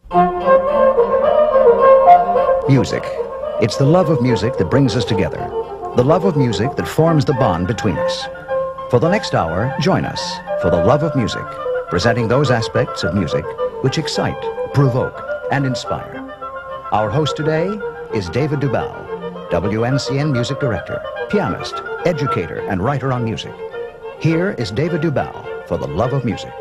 Music. It's the love of music that brings us together. The love of music that forms the bond between us. For the next hour, join us for The Love of Music, presenting those aspects of music which excite, provoke, and inspire. Our host today is David Dubal, WNCN Music Director, pianist, educator, and writer on music. Here is David Dubal for The Love of Music.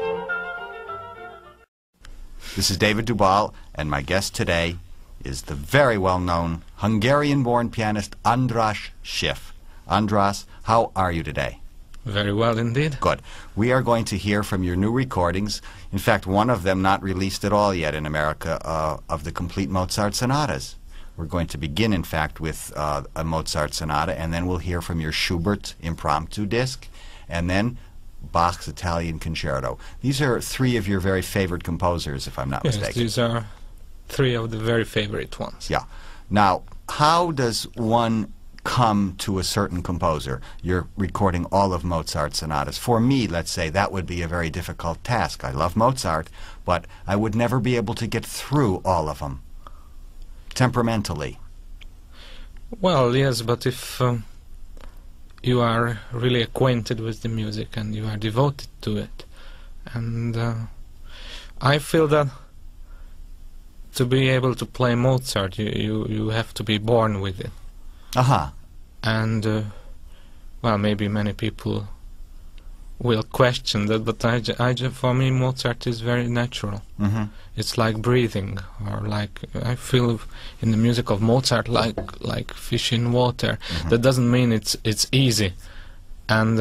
This is David Dubal, and my guest today is the very well-known Hungarian-born pianist András Schiff. András, how are you today? Very well indeed. Good. We are going to hear from your new recordings. In fact, one of them not released at all yet in America, of the complete Mozart sonatas. We're going to begin, in fact, with a Mozart sonata, and then we'll hear from your Schubert impromptu disc, and then Bach's Italian Concerto. These are three of your very favorite composers, if I'm not mistaken. Yes, these are three of the very favorite ones. Yeah. Now, how does one come to a certain composer? You're recording all of Mozart's sonatas. For me, let's say, that would be a very difficult task. I love Mozart, but I would never be able to get through all of them, temperamentally. Well, yes, but if you are really acquainted with the music and you are devoted to it, and I feel that to be able to play Mozart, you have to be born with it. Uh-huh. And, well, maybe many people will question that, but for me, Mozart is very natural. Mm-hmm. It's like breathing, or like, I feel in the music of Mozart like fish in water. Mm-hmm. That doesn't mean it's easy. And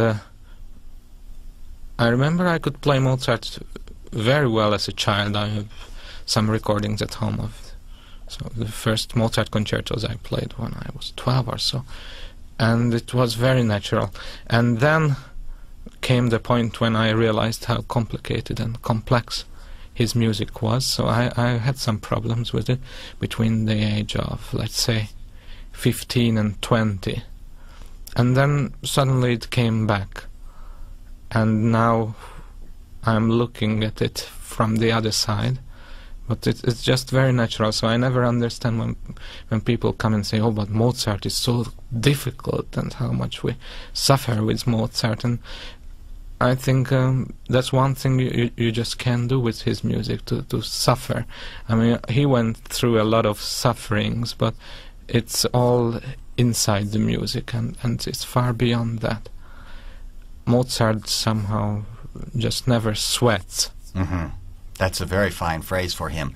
I remember I could play Mozart very well as a child. I have some recordings at home of the first Mozart concertos I played when I was 12 or so, and it was very natural. And then came the point when I realized how complicated and complex his music was, so I had some problems with it between the age of, let's say, 15 and 20. And then suddenly it came back, and now I'm looking at it from the other side. But it's just very natural, so I never understand when people come and say, oh, but Mozart is so difficult, and how much we suffer with Mozart. And I think that's one thing you just can't do with his music, to suffer. I mean, he went through a lot of sufferings, but it's all inside the music, and it's far beyond that. Mozart somehow just never sweats. Mm-hmm. That's a very fine phrase for him.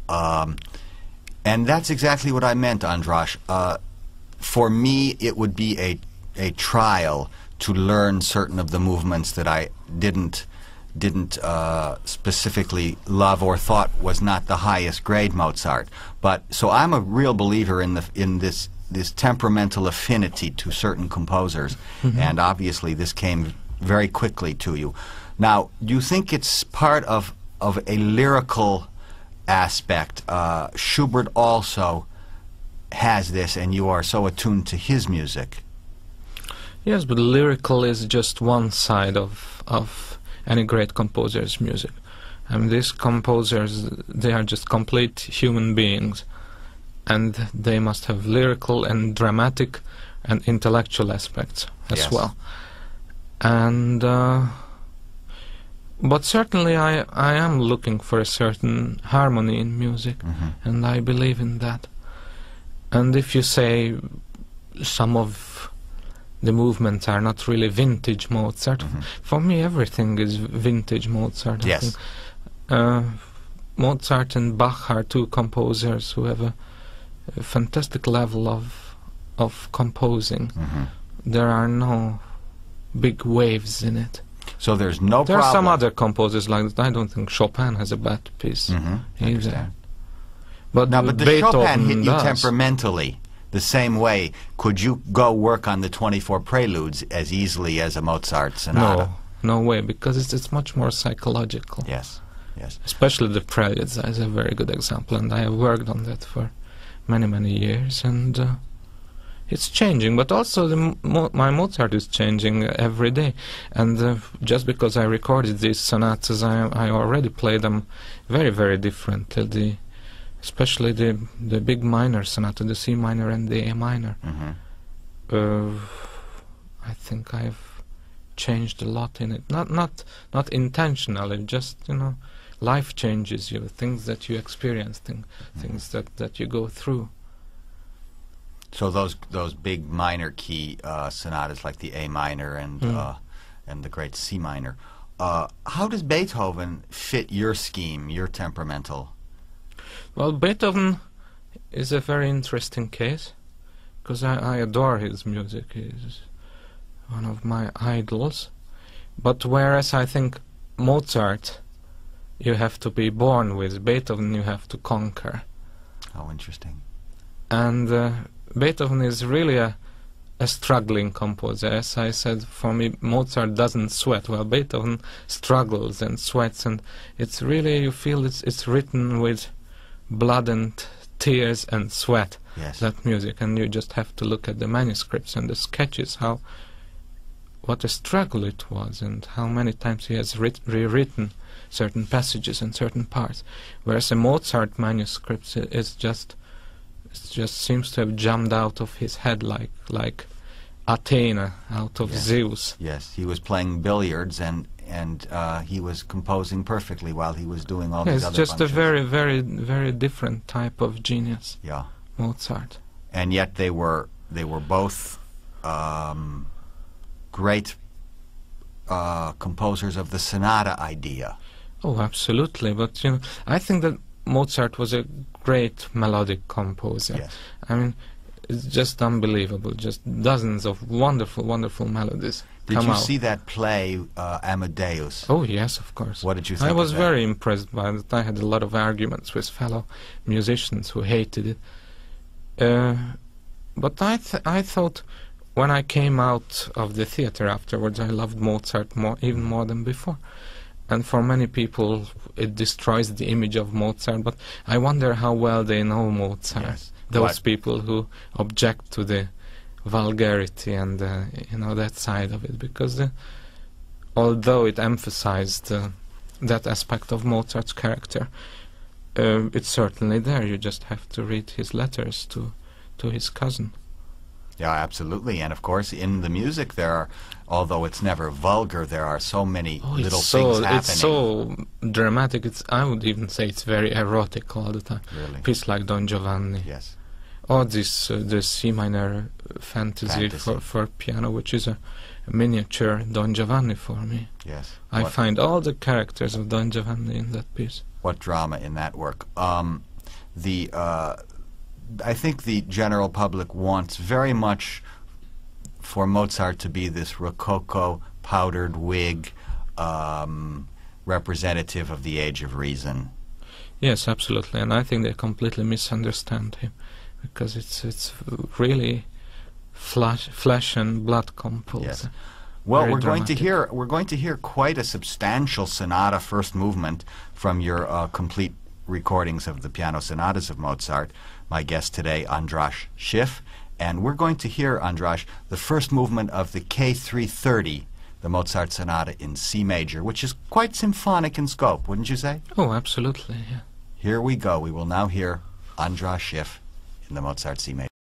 And that's exactly what I meant, András. For me, it would be a trial to learn certain of the movements that I didn't specifically love or thought was not the highest grade Mozart. But so I'm a real believer in this temperamental affinity to certain composers, mm-hmm. and obviously this came very quickly to you. Now, do you think it's part of a lyrical aspect? Schubert also has this, and you are so attuned to his music. Yes, but lyrical is just one side of any great composer's music. I mean, these composers, they are just complete human beings, and they must have lyrical and dramatic and intellectual aspects as yes. well. And but certainly I am looking for a certain harmony in music, mm-hmm. and I believe in that. And if you say some of the movements are not really vintage Mozart, mm-hmm. for me everything is vintage Mozart. Yes. I think. Mozart and Bach are two composers who have a fantastic level of composing. Mm-hmm. There are no big waves in it. So there's no problem. There are some other composers like that. I don't think Chopin has a bad piece either. But now, but the Beethoven Chopin hit you does. temperamentally the same way. Could you go work on the 24 Preludes as easily as a Mozart sonata? No way, because it's much more psychological. Yes, yes. Especially the Preludes is a very good example, and I have worked on that for many years, and it's changing, but also my Mozart is changing every day. And just because I recorded these sonatas, I already play them very differently. especially the big minor sonata, the C minor and the A minor. I think I've changed a lot in it. Not intentionally, just, you know, life changes you, things that you experience, things that you go through. So those big minor key sonatas like the A minor and the great C minor. How does Beethoven fit your scheme, your temperamental? Well, Beethoven is a very interesting case, because I adore his music. He's one of my idols. But whereas I think Mozart you have to be born with, Beethoven you have to conquer. Oh, interesting. And Beethoven is really a struggling composer. As I said, for me, Mozart doesn't sweat. Well, Beethoven struggles and sweats, and it's really, you feel it's written with blood and tears and sweat, yes, that music. And you just have to look at the manuscripts and the sketches, what a struggle it was, and how many times he has rewritten certain passages and certain parts. Whereas a Mozart manuscript is just seems to have jumped out of his head like Athena out of Zeus. Yes, he was playing billiards and he was composing perfectly while he was doing all these other functions. It's just a very, very, very different type of genius. Yeah, Mozart. And yet they were both great composers of the sonata idea. Oh, absolutely. But you know, I think that Mozart was a great melodic composer. Yes. I mean, it's just unbelievable. Just dozens of wonderful, wonderful melodies. Did you see that play, Amadeus? Oh, yes, of course. What did you think I was of that? very impressed by it. I had a lot of arguments with fellow musicians who hated it. But I thought, when I came out of the theater afterwards, I loved Mozart even more than before. And for many people, it destroys the image of Mozart. But I wonder how well they know Mozart. Yes. Those people who object to the vulgarity and you know, that side of it, because although it emphasized that aspect of Mozart's character, it's certainly there. You just have to read his letters to his cousin. Yeah, absolutely. And of course, in the music there are, although it's never vulgar, there are so many little things happening. It's so dramatic. I would even say it's very erotic all the time. Really? Piece like Don Giovanni. Yes. Or this the C minor fantasy. For piano, which is a miniature Don Giovanni for me. Yes. I find all the characters of Don Giovanni in that piece. What drama in that work. I think the general public wants very much for Mozart to be this rococo, powdered wig representative of the age of reason. Yes, absolutely, and I think they completely misunderstand him, because it's really flesh and blood composer. Yes. Well, Very we're dramatic. going to hear quite a substantial sonata first movement from your complete recordings of the piano sonatas of Mozart. My guest today, András Schiff, and we're going to hear, András, the first movement of the K330, the Mozart sonata in C major, which is quite symphonic in scope, wouldn't you say? Oh, absolutely, yeah. Here we go. We will now hear András Schiff in the Mozart C major.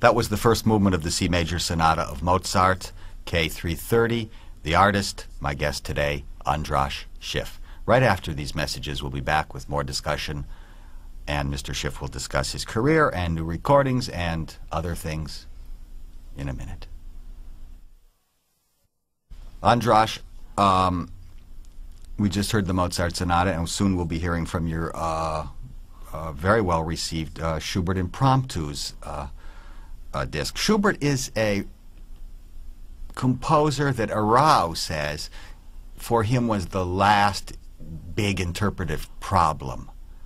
That was the first movement of the C major sonata of Mozart, K330. The artist, my guest today, András Schiff. Right after these messages, we'll be back with more discussion, and Mr. Schiff will discuss his career and new recordings and other things in a minute. András, we just heard the Mozart sonata, and soon we'll be hearing from your very well-received Schubert Impromptus disc. Schubert is a composer that Arau says for him was the last big interpretive problem.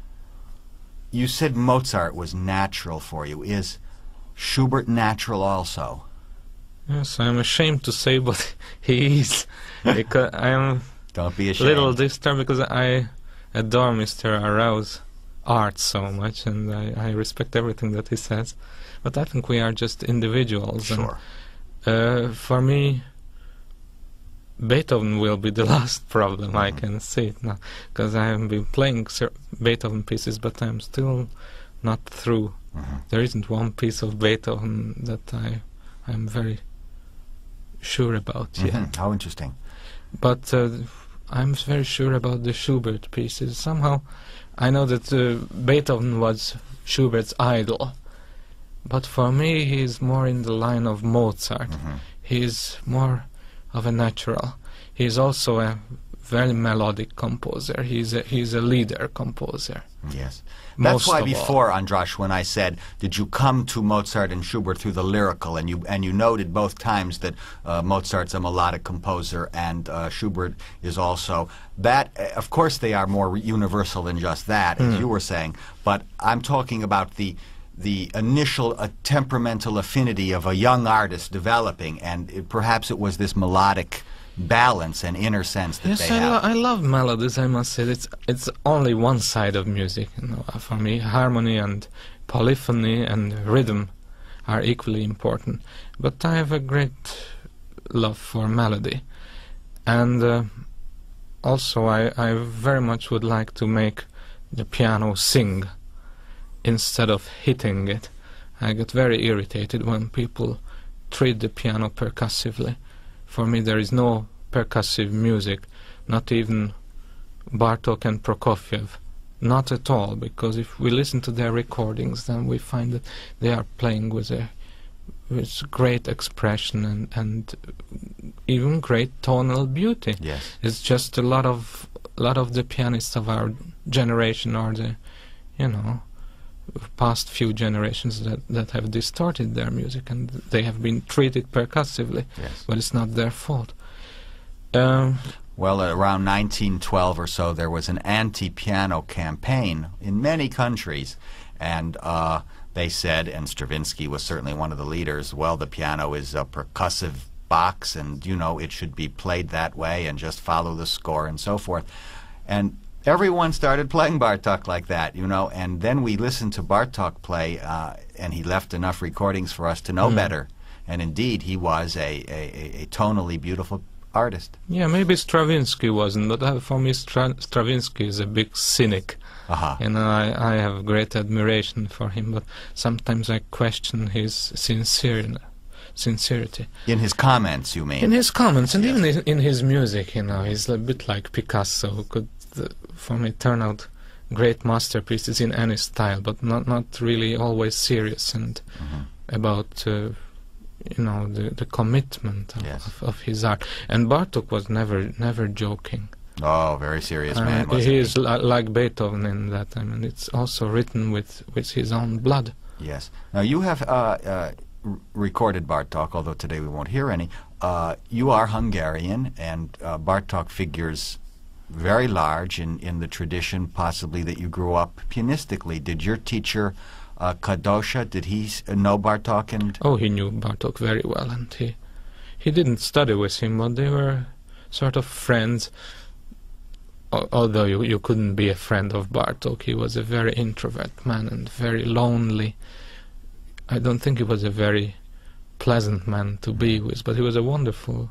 You said Mozart was natural for you. Is Schubert natural also? Yes, I'm ashamed to say, but he is. Because I am Don't be a ashamed. little disturbed because I adore Mr. Arau's art so much, and I respect everything that he says. But I think we are just individuals. Sure. And, for me, Beethoven will be the last problem. I can see it now, because I have been playing Beethoven pieces, but I'm still not through. There isn't one piece of Beethoven that I'm very sure about yet. How interesting. But I'm very sure about the Schubert pieces. Somehow, I know that Beethoven was Schubert's idol, but for me, he's more in the line of Mozart. He's more of a natural. He's also a very melodic composer. He's a leader composer. Yes. That's Most why of before, András, when I said, did you come to Mozart and Schubert through the lyrical, and you noted both times that Mozart's a melodic composer and Schubert is also, that, of course they are more universal than just that, as you were saying, but I'm talking about the initial temperamental affinity of a young artist developing, and perhaps it was this melodic balance and inner sense that Yes, they have. I love melodies, I must say. It's only one side of music. You know, for me, harmony and polyphony and rhythm are equally important. But I have a great love for melody. And also I very much would like to make the piano sing instead of hitting it. I get very irritated when people treat the piano percussively. For me, there is no percussive music, not even Bartók and Prokofiev, not at all, because if we listen to their recordings, then we find that they are playing with great expression and even great tonal beauty. Yes. It's just a lot of the pianists of our generation, or the, past few generations that have distorted their music, and they have been treated percussively. Yes. But it's not their fault. Well, around 1912 or so, there was an anti-piano campaign in many countries, and they said, and Stravinsky was certainly one of the leaders, well, the piano is a percussive box, and, it should be played that way, and just follow the score, and so forth. And everyone started playing Bartók like that, and then we listened to Bartók play, and he left enough recordings for us to know better. And indeed, he was a tonally beautiful artist. Yeah, maybe Stravinsky wasn't, but for me, Stravinsky is a big cynic. I have great admiration for him, but sometimes I question his sincerity. In his comments, you mean? In his comments, and even in his music, he's a bit like Picasso, who could, for me, turn out great masterpieces in any style, but not really always serious and about the commitment of his art. And Bartók was never joking. Oh, very serious man. Wasn't he is like Beethoven in that. I mean, it's also written with his own blood. Yes. Now you have recorded Bartók, although today we won't hear any. You are Hungarian, and Bartók figures very large in the tradition, possibly, that you grew up pianistically. Did your teacher Kadosha, did he know Bartók? Oh, he knew Bartók very well, and he didn't study with him, but they were sort of friends. Although you couldn't be a friend of Bartók, he was a very introvert man and very lonely. I don't think he was a very pleasant man to be with, but he was a wonderful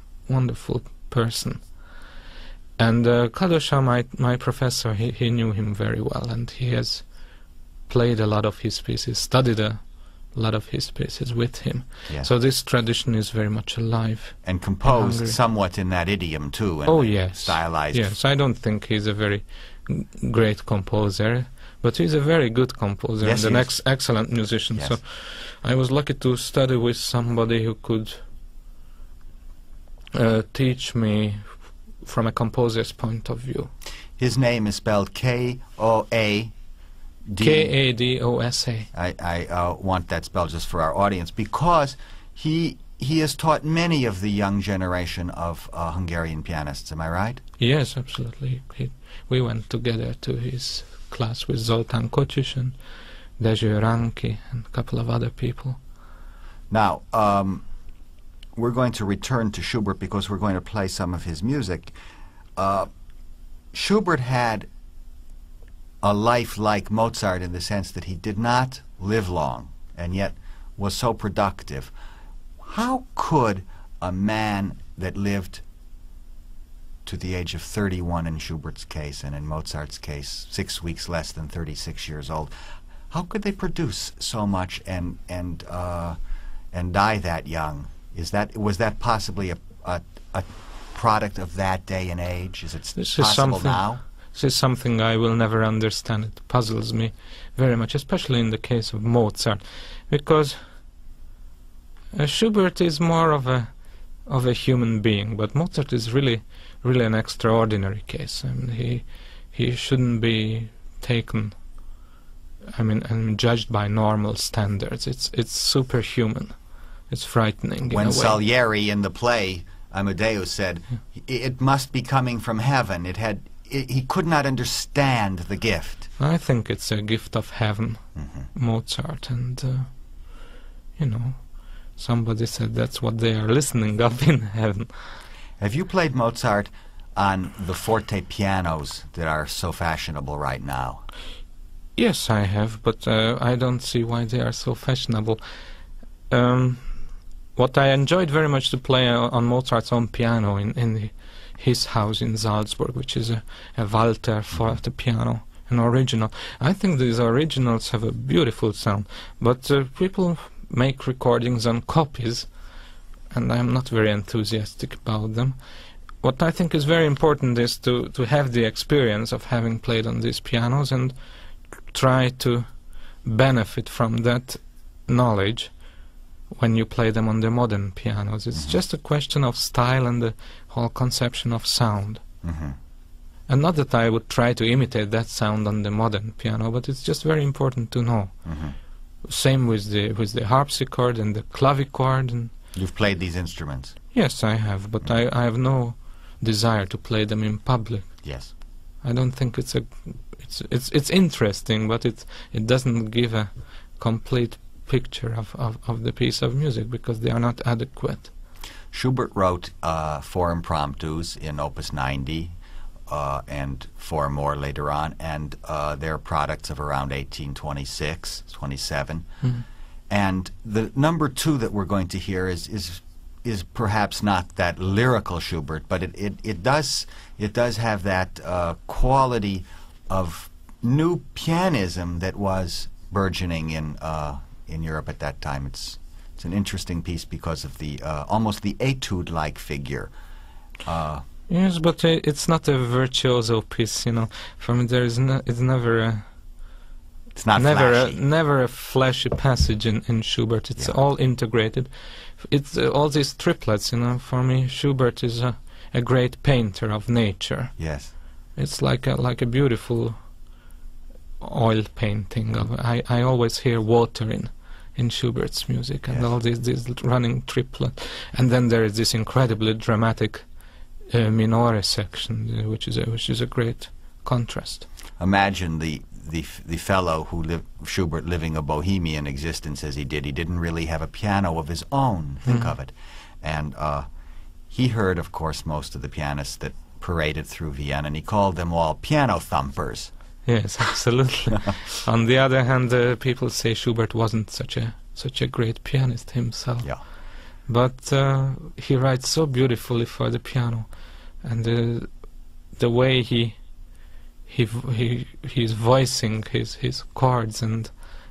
person. And Kadosha, my professor, he knew him very well, and he has played a lot of his pieces, studied a a lot of his pieces with him. Yes. So this tradition is very much alive. And composed Hungary. somewhat in that idiom too. And Oh yes, stylized. Yes, I don't think he's a very great composer, but he's a very good composer Yes, and he an is. excellent musician. Yes. So I was lucky to study with somebody who could teach me from a composer's point of view. His name is spelled K-O-A-D. K-A-D-O-S-A. I want that spelled just for our audience, because he has taught many of the young generation of Hungarian pianists. Am I right? Yes, absolutely. We went together to his class with Zoltán Kocsis and Dezső Ranki and a couple of other people. Now, we're going to return to Schubert because we're going to play some of his music. Schubert had a life like Mozart in the sense that he did not live long and yet was so productive. How could a man that lived to the age of 31 in Schubert's case, and in Mozart's case 6 weeks less than 36 years old, how could they produce so much and die that young? Was that possibly a product of that day and age? Is it possible now? This is something I will never understand. It puzzles me very much, especially in the case of Mozart, because Schubert is more of a human being, but Mozart is really an extraordinary case. I mean, he shouldn't be taken, and judged by normal standards. It's superhuman. It's frightening. When Salieri in the play Amadeus said, "It must be coming from heaven," he could not understand the gift. I think it's a gift of heaven, Mozart, and somebody said that's what they are listening up in heaven. Have you played Mozart on the forte pianos that are so fashionable right now? Yes, I have, but I don't see why they are so fashionable. What I enjoyed very much to play on Mozart's own piano in his house in Salzburg, which is a Walter forte piano, an original. I think these originals have a beautiful sound, but people make recordings on copies, and I'm not very enthusiastic about them. What I think is very important is to have the experience of having played on these pianos and try to benefit from that knowledge when you play them on the modern pianos. It's just a question of style and the whole conception of sound. And not that I would try to imitate that sound on the modern piano, but it's just very important to know. Same with the harpsichord and the clavichord. And you've played these instruments? Yes, I have, but I have no desire to play them in public. Yes. I don't think it's interesting, but it doesn't give a complete picture of the piece of music, because they are not adequate. Schubert wrote 4 impromptus in Opus 90 and 4 more later on, and they're products of around 1826, 27. And the number 2 that we're going to hear is perhaps not that lyrical Schubert, but it does have that quality of new pianism that was burgeoning in Europe at that time. It's an interesting piece because of the almost the etude-like figure. Yes, but it's not a virtuoso piece, For me, it's never it's not flashy. Never a flashy passage in Schubert. It's all integrated. It's all these triplets, For me, Schubert is a great painter of nature. Yes. It's like a beautiful oil painting. I always hear water in Schubert's music, and all these running triplet, and then there is this incredibly dramatic minore section, which is a great contrast. Imagine the fellow who Schubert living a bohemian existence as he did. He didn't really have a piano of his own. Think of it, and he heard, of course, most of the pianists that paraded through Vienna, and he called them all piano thumpers. Yes, absolutely. On the other hand, people say Schubert wasn't such a great pianist himself. Yeah. But he writes so beautifully for the piano, and the way he's voicing his chords and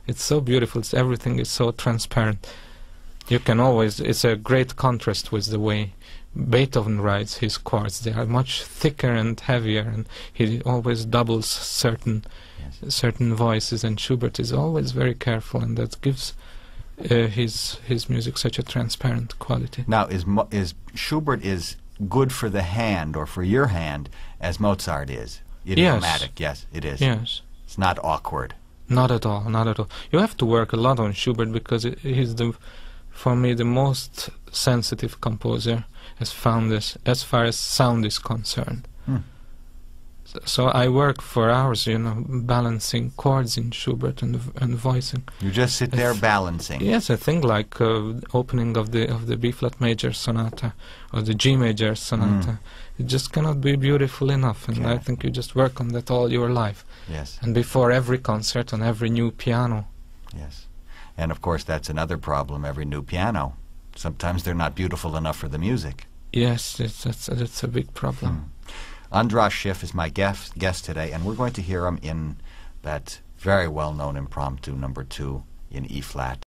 It's so beautiful. Everything is so transparent. You can always, it's a great contrast with the way Beethoven writes his chords. They are much thicker and heavier, and he always doubles certain voices, and Schubert is always very careful, and that gives his music such a transparent quality. Now, is Schubert is good for the hand, or for your hand, as Mozart is? Idiomatic, yes, it is. Yes. It's not awkward. Not at all, not at all. You have to work a lot on Schubert, because he's for me, the most sensitive composer as far as sound is concerned. So I work for hours, balancing chords in Schubert and voicing. You just sit there balancing. Yes, a thing like opening of the B-flat major sonata or the G major sonata. It just cannot be beautiful enough, and I think you just work on that all your life. Yes. And before every concert, on every new piano. Yes. And of course, that's another problem, every new piano. Sometimes they're not beautiful enough for the music. Yes, that's a big problem. András Schiff is my guest today, and we're going to hear him in that very well-known impromptu number 2 in E-flat.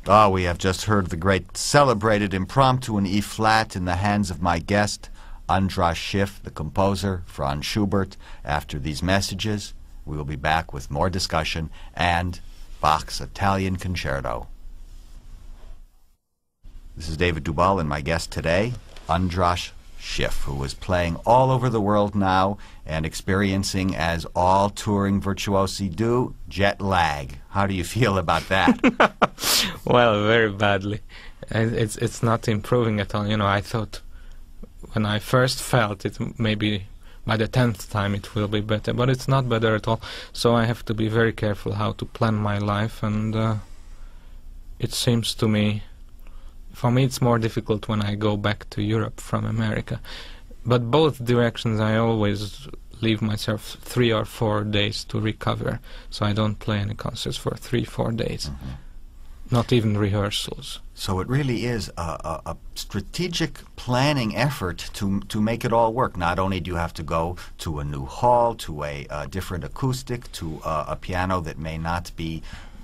Ah, we have just heard the great celebrated impromptu in E-flat in the hands of my guest, András Schiff, the composer, Franz Schubert. After these messages, we will be back with more discussion and Bach's Italian Concerto. This is David Dubal and my guest today, András Schiff, who is playing all over the world now and experiencing, as all touring virtuosi do, jet lag. How do you feel about that? Well, very badly. It's not improving at all. You know, I thought when I first felt it, maybe by the 10th time it will be better, but it's not better at all. So I have to be very careful how to plan my life, and it seems to me, for me it's more difficult when I go back to Europe from America. But both directions I always leave myself 3 or 4 days to recover, so I don't play any concerts for 3-4 days. Mm-hmm. Not even rehearsals. So it really is a strategic planning effort to make it all work. Not only do you have to go to a new hall, to a different acoustic, to a piano that may not be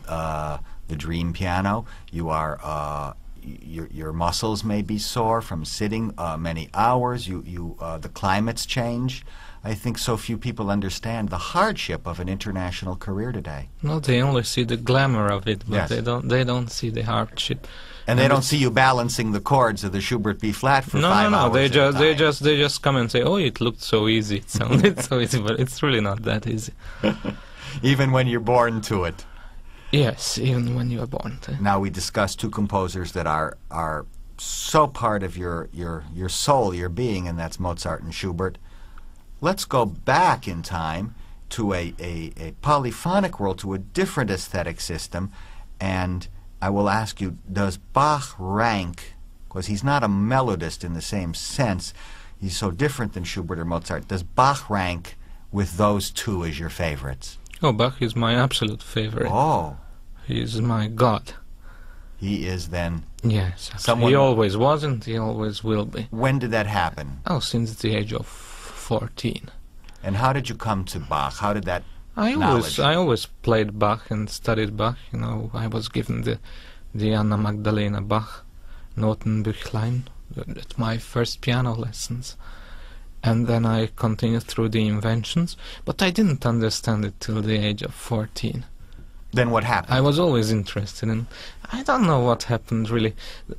the dream piano. You are your muscles may be sore from sitting many hours. The climates change. I think so few people understand the hardship of an international career today. No, they only see the glamour of it, but yes, they don't see the hardship. And they don't see you balancing the chords of the Schubert B flat for 5 hours. No. They just come and say, "Oh, it looked so easy. It sounded so easy," but it's really not that easy. Even when you're born to it. Yes, even when you are born to it. Now we discussed two composers that are so part of your soul, your being, and that's Mozart and Schubert. Let's go back in time to a polyphonic world, to a different aesthetic system, and I will ask you, does Bach rank, because he's not a melodist in the same sense, he's so different than Schubert or Mozart, does Bach rank with those two as your favorites? Oh, Bach is my absolute favorite. Oh. He is my god. He is then... Yes, he always wasn't, he always will be. When did that happen? Oh, since the age of 14. And how did you come to Bach? How did that I always played Bach and studied Bach. You know, I was given the Anna Magdalena Bach Notenbüchlein at my first piano lessons. And then I continued through the inventions, but I didn't understand it till the age of 14. Then what happened? I was always interested in... I don't know what happened, really.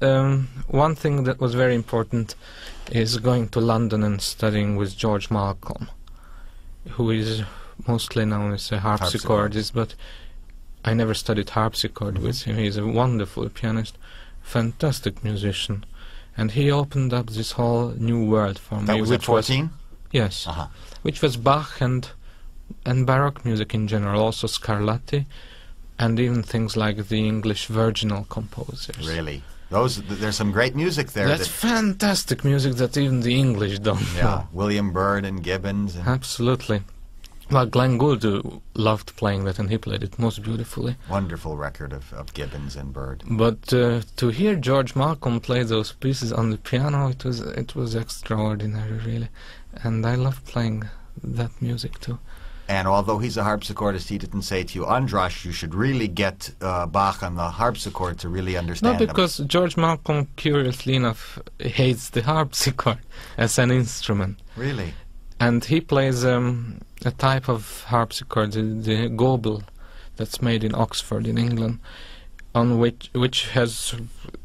One thing that was very important is going to London and studying with George Malcolm, who is mostly known as a harpsichordist, but I never studied harpsichord with him. He's a wonderful pianist, fantastic musician, and he opened up this whole new world for me. That was at 14? Yes, which was Bach and Baroque music in general, also Scarlatti, and even things like the English virginal composers. Really? There's some great music there. That's fantastic music that even the English don't know. William Byrd and Gibbons. Absolutely. Well, Glenn Gould loved playing that, and he played it most beautifully. Wonderful record of Gibbons and Byrd. But to hear George Malcolm play those pieces on the piano, it was extraordinary, really. And I loved playing that music too. And although he's a harpsichordist, he didn't say to you, András, you should really get Bach on the harpsichord to really understand him. No, because George Malcolm, curiously enough, hates the harpsichord as an instrument. Really? And he plays a type of harpsichord, the Goebel, that's made in Oxford in England, on which has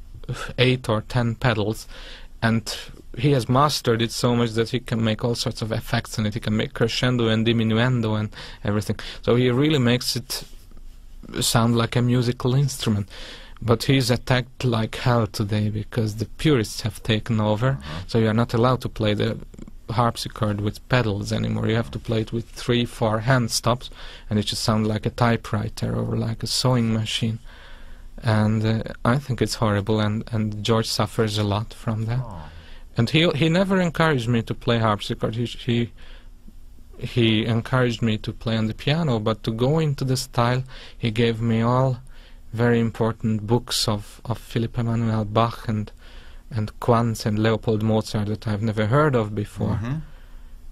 8 or 10 pedals, and he has mastered it so much that he can make all sorts of effects in it. He can make crescendo and diminuendo and everything. So he really makes it sound like a musical instrument. But he's attacked like hell today because the purists have taken over. So you're not allowed to play the harpsichord with pedals anymore. You have to play it with 3-4 hand stops, and it just sounds like a typewriter or like a sewing machine. And I think it's horrible, and George suffers a lot from that. And he never encouraged me to play harpsichord. He encouraged me to play on the piano, but to go into the style, he gave me all very important books of Philipp Emanuel Bach and Quantz and Leopold Mozart that I've never heard of before.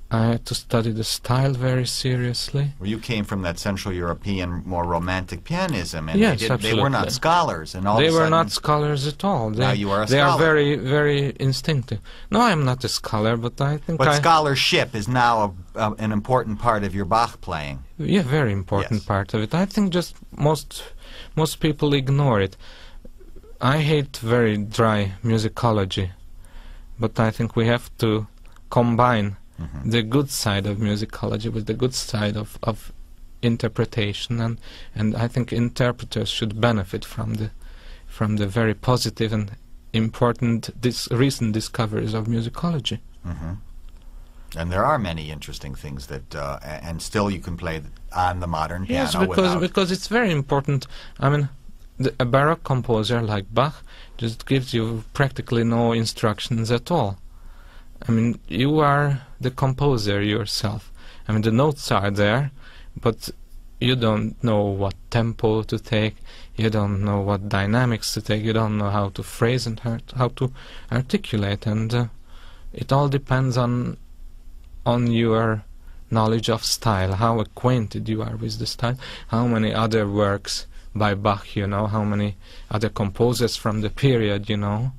I had to study the style very seriously. Well, you came from that Central European, more romantic pianism, and Yes, they were not absolutely. scholars, and all of They a were sudden, not scholars at all. now you are a They scholar. are very, very instinctive. No, I'm not a scholar, but I think But scholarship is now an important part of your Bach playing. Yeah, very important Yes. part of it. I think just most people ignore it. I hate very dry musicology, but I think we have to combine the good side of musicology with the good side of interpretation, and I think interpreters should benefit from the very positive and important recent discoveries of musicology. And there are many interesting things that, and still you can play on the modern piano. Yes, without... because it's very important. I mean, a Baroque composer like Bach just gives you practically no instructions at all. I mean, you are the composer yourself. I mean, the notes are there, but you don't know what tempo to take, you don't know what dynamics to take, you don't know how to phrase and how to articulate, and it all depends on your knowledge of style, how acquainted you are with the style, how many other works by Bach you know, how many other composers from the period you know.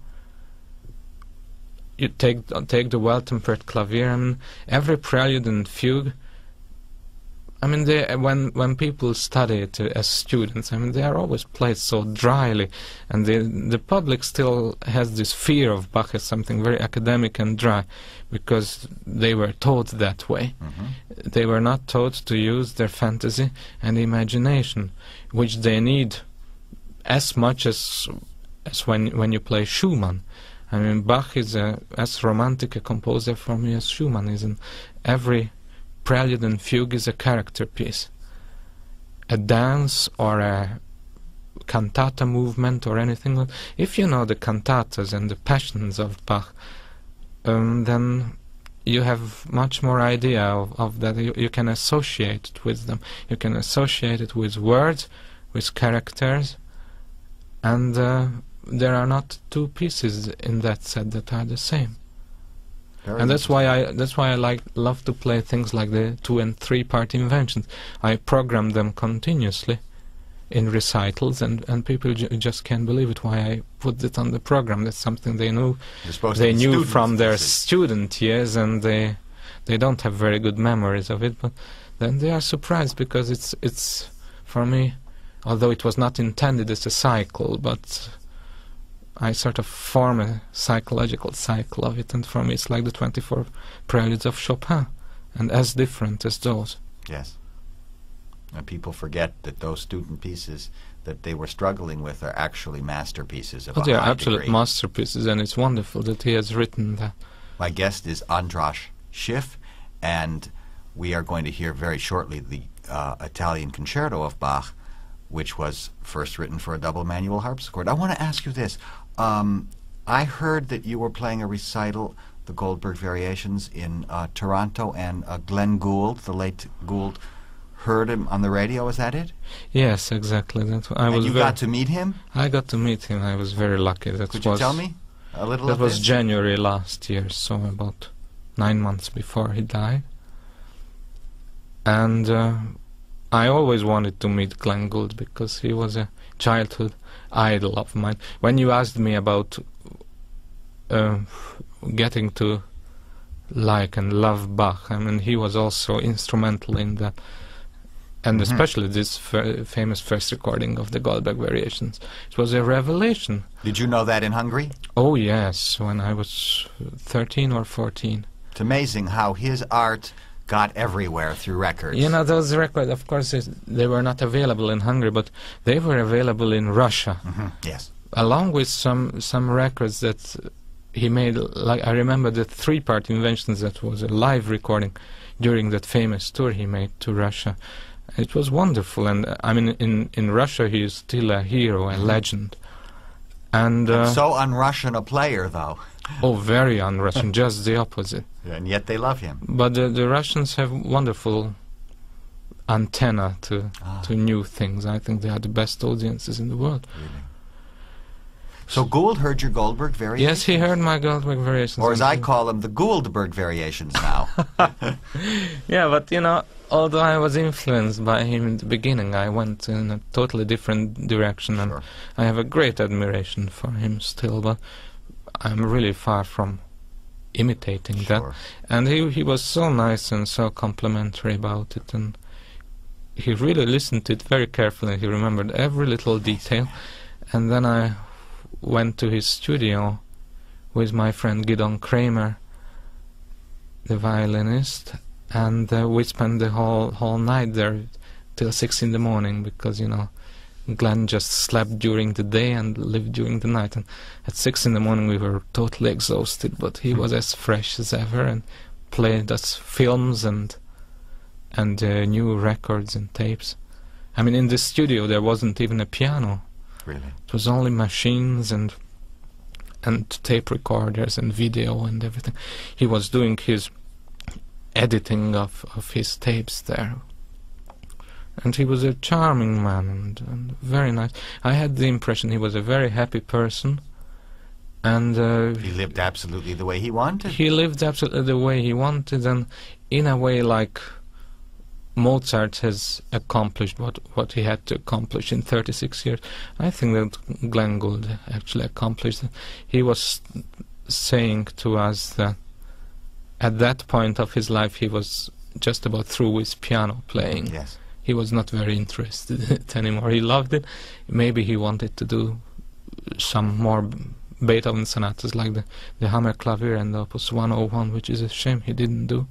You take the well-tempered clavier, I mean, every prelude and fugue, I mean, when people study it as students, I mean, they are always played so dryly, and the public still has this fear of Bach as something very academic and dry, because they were taught that way. They were not taught to use their fantasy and imagination, which they need as much as when you play Schumann. I mean, Bach is as romantic a composer for me as Schumann is, and every prelude and fugue is a character piece. A dance or a cantata movement or anything. If you know the cantatas and the passions of Bach, then you have much more idea of that. You can associate it with them. You can associate it with words, with characters, and there are not two pieces in that set that are the same. And that's why I love to play things like the 2- and 3-part inventions. I program them continuously in recitals, and people just can't believe it. Why I put it on the program? That's something they knew. They knew from their student years, and they don't have very good memories of it. But then they are surprised, because it's for me, although it was not intended as a cycle, but I sort of form a psychological cycle of it, and for me it's like the 24 preludes of Chopin, and as different as those. Yes. And people forget that those student pieces that they were struggling with are actually masterpieces of a high They are degree. absolute masterpieces, and it's wonderful that he has written that. My guest is András Schiff, and we are going to hear very shortly the Italian Concerto of Bach, which was first written for a double manual harpsichord. I want to ask you this. I heard that you were playing a recital, the Goldberg Variations, in Toronto, and Glenn Gould, the late Gould, heard him on the radio. Is that it? Yes, exactly. And you got to meet him? I got to meet him. I was very lucky. Could you tell me a little That of was this? January last year, so about 9 months before he died. And I always wanted to meet Glenn Gould, because he was a childhood idol of mine. When you asked me about getting to like and love Bach, I mean, he was also instrumental in that, and especially this famous first recording of the Goldberg Variations. It was a revelation. Did you know that in Hungary? Oh yes, when I was 13 or 14. It's amazing how his art got everywhere through records. You know, those records, of course, they were not available in Hungary, but they were available in Russia. Yes. Along with some records that he made, like I remember the 3-part Inventions, that was a live recording during that famous tour he made to Russia. It was wonderful, and I mean, in Russia he is still a hero, a legend. And so un-Russian a player, though. Oh, very un-Russian, just the opposite. And yet they love him. But the Russians have wonderful antenna to new things. I think they are the best audiences in the world. Really. So Gould heard your Goldberg variations? Yes, he heard my Goldberg variations. Or as I call them, the Gouldberg variations now. Yeah, but you know, although I was influenced by him in the beginning, I went in a totally different direction, and Sure. I have a great admiration for him still, but I'm really far from imitating that. Sure. And he was so nice and so complimentary about it, and he really listened to it very carefully. He remembered every little detail. And then I went to his studio with my friend Gidon Kramer, the violinist, and we spent the whole night there till 6 in the morning, because, you know, Glenn just slept during the day and lived during the night. And at 6 in the morning we were totally exhausted, but he was as fresh as ever and played us films and new records and tapes. I mean, in the studio there wasn't even a piano. Really? It was only machines and tape recorders and video and everything. He was doing his editing of his tapes there. And he was a charming man and very nice. I had the impression he was a very happy person. And He lived absolutely the way he wanted. he lived absolutely the way he wanted, and in a way like Mozart has accomplished what he had to accomplish in 36 years. I think that Glenn Gould actually accomplished it. He was saying to us that at that point of his life he was just about through with piano playing. Yes. He was not very interested in it anymore. He loved it. Maybe he wanted to do some more Beethoven sonatas like the Hammerklavier and the Opus 101, which is a shame he didn't do.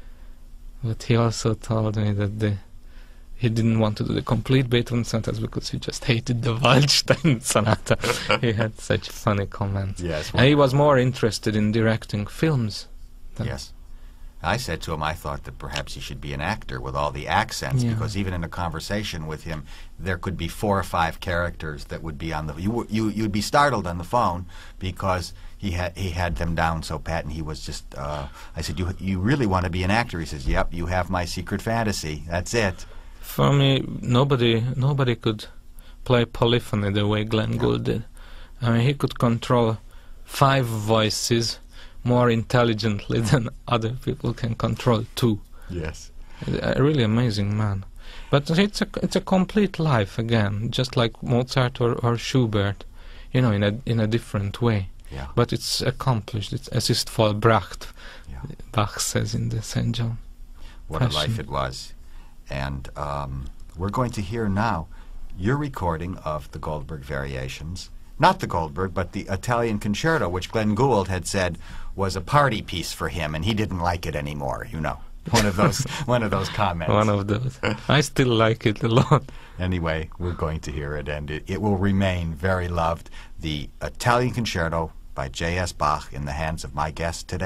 But he also told me that he didn't want to do the complete Beethoven sonatas because he just hated the Waldstein sonata. He had such funny comments. Yes. And he was more interested in directing films. Yes. I said to him, I thought that perhaps he should be an actor with all the accents, Yeah. because even in a conversation with him, there could be 4 or 5 characters that would be on the. You'd be startled on the phone because he had them down so pat, and he was just. I said, you really want to be an actor? He says, yep. You have my secret fantasy. That's it. For me, nobody could play polyphony the way Glenn Gould did. I mean, he could control 5 voices more intelligently than other people can control 2. Yes. A really amazing man. But it's a complete life again, just like Mozart or Schubert, you know, in a different way. Yeah. But it's accomplished. It's es ist vollbracht, Yeah. Bach says in the St. John. What a Passion. life it was. And we're going to hear now your recording of the Goldberg variations. Not the Goldberg, but the Italian Concerto, which Glenn Gould had said was a party piece for him, and he didn't like it anymore, you know. One of those comments. One of those. I still like it a lot. Anyway, we're going to hear it, and it will remain very loved. The Italian Concerto by J.S. Bach in the hands of my guest today.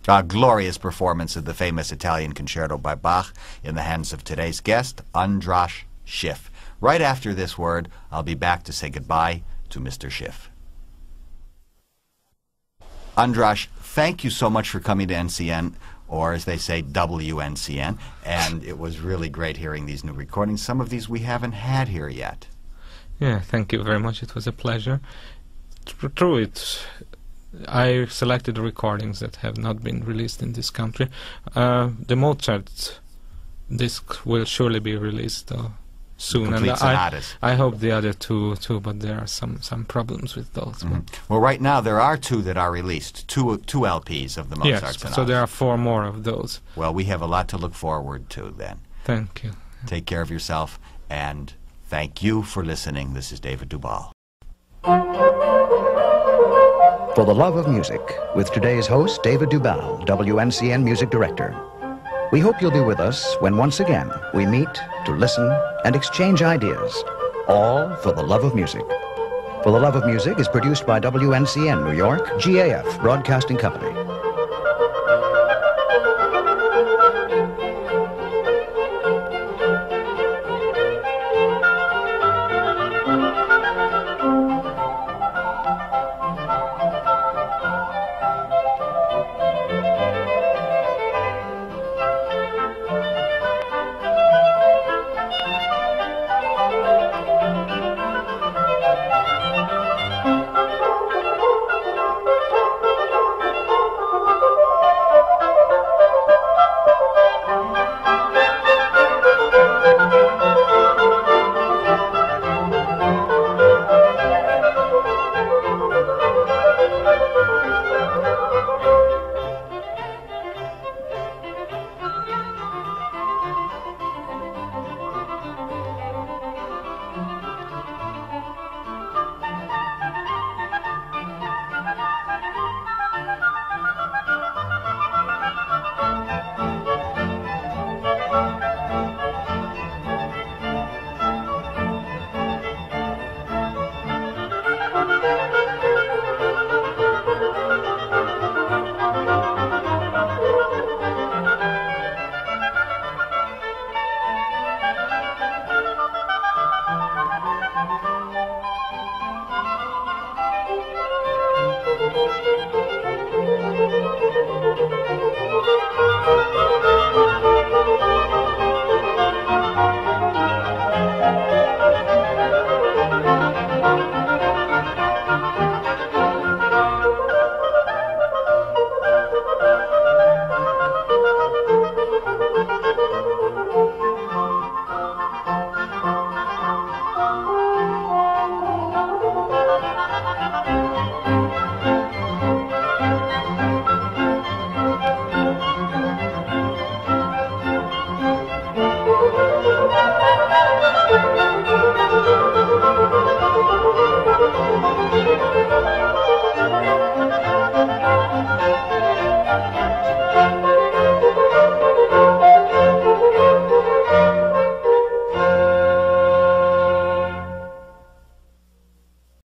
A glorious performance of the famous Italian concerto by Bach in the hands of today's guest, András Schiff. Right after this word, I'll be back to say goodbye to Mr. Schiff. András, thank you so much for coming to NCN, or as they say, WNCN, and it was really great hearing these new recordings. Some of these we haven't had here yet. Yeah, thank you very much. It was a pleasure. True, I selected recordings that have not been released in this country. The Mozart disc will surely be released soon, and I hope the other two too, but there are some problems with those. Well, right now there are two that are released, two LPs of the Mozart sonatas. So there are 4 more of those. Well, we have a lot to look forward to then. Thank you. Take care of yourself, and thank you for listening. This is David Dubal. For the Love of Music, with today's host, David Dubal, WNCN Music Director. We hope you'll be with us when once again we meet to listen and exchange ideas, all for the love of music. For the Love of Music is produced by WNCN New York, GAF Broadcasting Company.